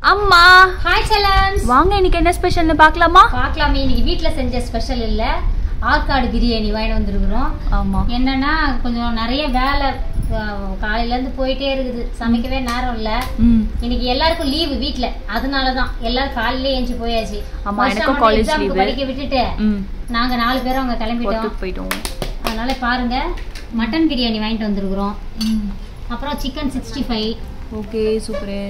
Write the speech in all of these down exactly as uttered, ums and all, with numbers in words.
அம்மா ஹாய் செல்லம்ஸ், வாங்க இன்னைக்கு என்ன ஸ்பெஷல்னு பார்க்கலாமா? பார்க்கலாமே. இன்னைக்கு வீட்ல செஞ்ச ஸ்பெஷல் இல்ல, ஆர்காட் பிரியாணி வாங்கி வந்திருக்கிறோம். ஆமா, என்னன்னா கொஞ்சம் நிறைய வேலை காலையில இருந்து போயிட்டே இருக்குது, சமைக்கவே நேரம் இல்ல. இன்னைக்கு எல்லாருக்கும் லீவு வீட்ல, அதனாலதான் எல்லாரும் காலையில ஏஞ்சி போயாச்சு. ஆமா, எனக்கும் காலேஜ் லீவு. படிக்க விட்டுட்டு நாங்க நாலு பேரும் அங்க கிளம்பிட்டோம் போயிட்டோம். அதனால பாருங்க, மட்டன் பிரியாணி வாங்கிட்டு வந்திருக்கிறோம். அப்புறம் chicken sixty five. Okay, super.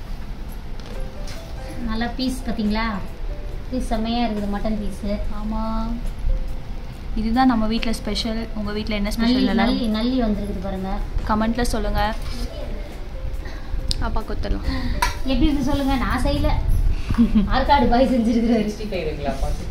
நல்லா பீஸ் பாத்தீங்களா? பீஸ் செம்மையா இருக்குது, மட்டன் பீஸ். ஆமா, இதுதான் நம்ம வீட்ல ஸ்பெஷல். உங்க வீட்ல என்ன ஸ்பெஷல்? நல்லி நல்லி வந்திருக்குது பாருங்க, கமெண்ட்ல சொல்லுங்க. அப்பா கொத்தலாம் எப்படி இருக்கு சொல்லுங்க. நான் செய்யல, ஆர்காட் பாய் செஞ்சிருக்காரு. சிக்ஸ்டி ஃபைவ் இருக்குல பாத்து.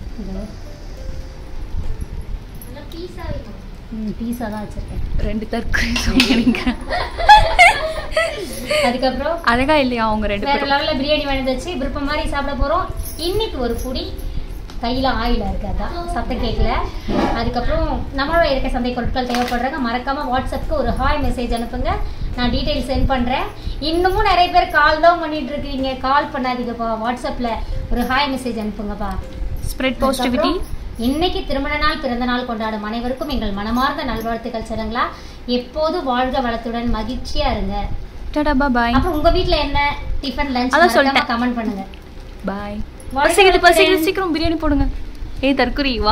நல்லா பீஸா இருக்கு. ம், பீஸா தான் வச்சிருக்கேன். ரெண்டு தர்க்கரி சொல்றீங்க. அதுக்கப்புறம் அழகா இல்லையா அவங்க ரெண்டு பேரும்? வேற லெவல்ல பிரியாணி வாங்கி வச்சு விருப்பம் மாதிரி சாப்பிட போறோம். இன்னைக்கு ஒரு புடி கையில ஆயில இருக்காதா சத்தம் கேட்கல. அதுக்கப்புறம் நம்மளோட இருக்க சந்தை பொருட்கள் தேவைப்படுறாங்க, மறக்காம வாட்ஸ்அப்க்கு ஒரு ஹாய் மெசேஜ் அனுப்புங்க, நான் டீடைல் சென்ட் பண்றேன். இன்னமும் நிறைய பேர் கால் தான் பண்ணிட்டு இருக்கீங்க, கால் பண்ணாதீங்கப்பா, வாட்ஸ்அப்ல ஒரு ஹாய் மெசேஜ் அனுப்புங்கப்பா. Spread positivity. இன்னைக்கு திருமண நாள் பிறந்த நாள் கொண்டாடும் அனைவருக்கும் எங்கள் மனமார்ந்த நல்வாழ்த்துக்கள். சரிங்களா? எப்போது வாழ்க வளத்துடன் மகிழ்ச்சியா இருங்க. டாடா பாய். அப்புறம் உங்க வீட்ல என்ன டிஃபன் லஞ்ச் மறக்காம கமெண்ட் பண்ணுங்க. பை. பசிக்குது பசிக்குது, சீக்கிரம் பிரியாணி போடுங்க. ஏய் தர்க்குரி வா.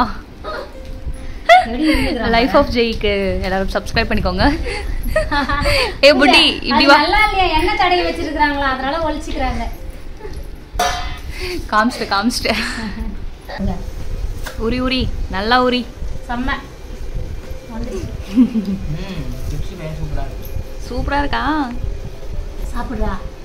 லைஃப் ஆஃப் ஜெய்க்கு எல்லாரும் சப்ஸ்கிரைப் பண்ணிக்கோங்க. ஏ புடி இப்படி வா. நல்லா இல்லையா? என்ன தடை வச்சிருக்காங்களா, அதனால ஒளிச்சிக்கறாங்க. காம்ஸ்ட் காம்ஸ்ட். உரி உரி நல்லா உரி. செம்ம. ம், சூப்பரா இருக்கா? சாப்பிடுறா.